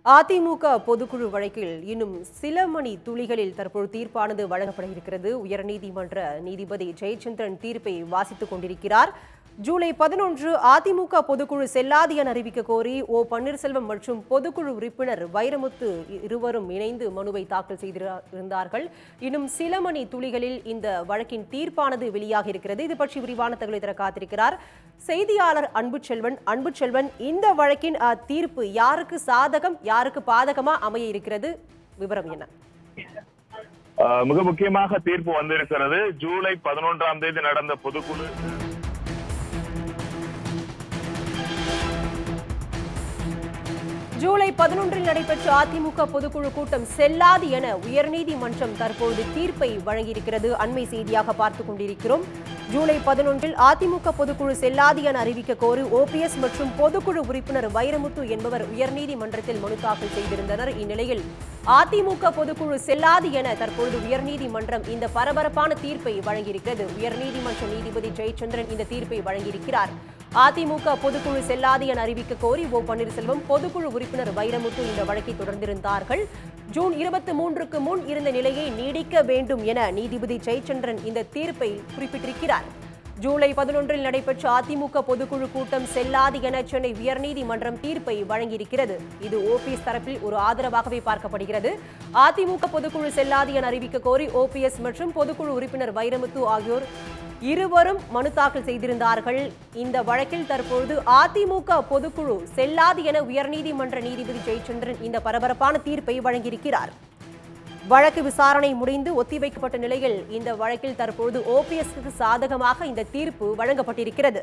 அதிமுக பொதுக்குழு வழக்கில் இன்னும் சில மணி துளிகளில் தற்போது தீர்ப்பானது வழங்கப்பட இருக்கிறது. உயர்நீதிமன்ற நீதிபதி ஜெயச்சந்திரன் தீர்ப்பை வாசித்துக் கொண்டிருக்கிறார். ஜூலை 11 அதிமுக பொதுக்குழு செல்லாது என அறிவிக்க கோரி ஓ பன்னீர்செல்வம் மற்றும் பொதுக்குழு உறுப்பினர் வைரமுத்து இருவரும் இணைந்து மனுவை தாக்கல் செய்திருந்தார்கள். இன்னும் சில மணி துளிகளில் இந்த வழக்கின் தீர்ப்பானது வெளியாக இருக்கிறது. இது பற்றி விரிவான தகவலை தர காத்திருக்கிறார் செய்தியாளர் அன்புச்செல்வன். இந்த வழக்கின் தீர்ப்பு யாருக்கு சாதகம் யாருக்கு பாதகமா அமைய இருக்கிறது, விவரம் என்ன? மிக முக்கியமாக தீர்ப்பு வந்திருக்கிறது. ஜூலை 11ஆம் தேதி நடந்த பொதுக்குழு ஜூலை 11 நடைபெற்ற அதிமுக பொதுக்குழு கூட்டம் செல்லாது என உயர்நீதிமன்றம் தற்போது தீர்ப்பை வழங்கியிருக்கிறது. அண்மை செய்தியாக பார்த்துக் கொண்டிருக்கிறோம். ஜூலை 11 அதிமுக பொதுக்குழு செல்லாது என அறிவிக்க கோரி ஓபிஎஸ் மற்றும் பொதுக்குழு உறுப்பினர் வைரமுத்து என்பவர் உயர்நீதிமன்றத்தில் மனு தாக்கல் செய்திருந்தனர். இந்நிலையில் அதிமுக பொதுக்குழு செல்லாது என தற்பொழுது உயர்நீதிமன்றம் இந்த பரபரப்பான தீர்ப்பை வழங்கியிருக்கிறது. உயர்நீதிமன்ற நீதிபதி ஜெயச்சந்திரன் இந்த தீர்ப்பை வழங்கியிருக்கிறார். அதிமுக பொதுக்குழு செல்லாது என அறிவிக்க கோரி ஓ பன்னீர்செல்வம் பொதுக்குழு உறுப்பினர் வைரமுத்து இந்த வழக்கை தொடர்ந்திருந்தார்கள். ஜூன் 23க்கு முன் இருந்த நிலையை நீடிக்க வேண்டும் என நீதிபதி ஜெயச்சந்திரன் இந்த தீர்ப்பை குறிப்பிட்டிருக்கிறார். ஜூலை 11 நடைபெற்ற அதிமுக பொதுக்குழு கூட்டம் செல்லாது என சென்னை உயர்நீதிமன்றம் தீர்ப்பை வழங்கியிருக்கிறது. இது ஓபிஎஸ் தரப்பில் ஒரு ஆதரவாகவே பார்க்கப்படுகிறது. அதிமுக பொதுக்குழு செல்லாது என அறிவிக்க கோரி ஓபிஎஸ் மற்றும் பொதுக்குழு உறுப்பினர் வைரமுத்து ஆகியோர் இருவரும் மனு தாக்கல் செய்திருந்தார்கள். இந்த வழக்கில் தற்பொழுது அதிமுக பொதுக்குழு செல்லாது என உயர்நீதிமன்ற நீதிபதி ஜெயச்சந்திரன் இந்த பரபரப்பான தீர்ப்பை வழங்கியிருக்கிறார். வழக்கு விசாரணை முடிந்து ஒத்திவைக்கப்பட்ட நிலையில் இந்த வழக்கில் தற்பொழுது ஓபிஎஸ்க்கு சாதகமாக இந்த தீர்ப்பு வழங்கப்பட்டிருக்கிறது.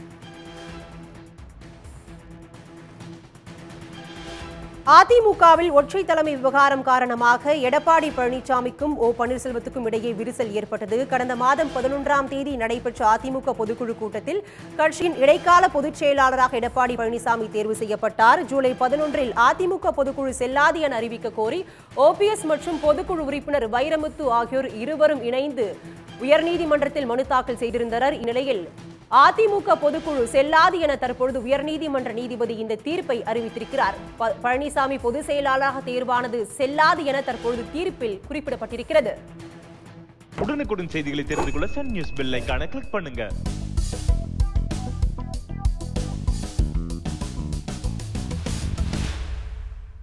அதிமுகவில் ஒற்றை தலைமை விவகாரம் காரணமாக எடப்பாடி பழனிசாமிக்கும் ஓ பன்னீர்செல்வத்துக்கும் இடையே விரிசல் ஏற்பட்டது. கடந்த மாதம் 11ஆம் தேதி நடைபெற்ற அதிமுக பொதுக்குழு கூட்டத்தில் கட்சியின் இடைக்கால பொதுச் செயலாளராக எடப்பாடி பழனிசாமி தேர்வு செய்யப்பட்டார். ஜூலை 11 அதிமுக பொதுக்குழு செல்லாது என அறிவிக்க கோரி ஓபிஎஸ் மற்றும் பொதுக்குழு உறுப்பினர் வைரமுத்து ஆகியோர் இருவரும் இணைந்து உயர்நீதிமன்றத்தில் மனு தாக்கல் செய்திருந்தனர். இந்நிலையில் அதிமுக பொதுக்குழு செல்லாது என தற்பொழுது உயர்நீதிமன்ற நீதிபதி இந்த தீர்ப்பை அறிவித்திருக்கிறார். பழனிசாமி பொதுச் செயலாளராக தேர்வானது செல்லாது என தற்பொழுது தீர்ப்பில் குறிப்பிடப்பட்டிருக்கிறது. உடனுக்குடன் செய்திகளை தெரிந்து கொள்ள சன் நியூஸ் பெல் ஐகானை கிளிக் பண்ணுங்க.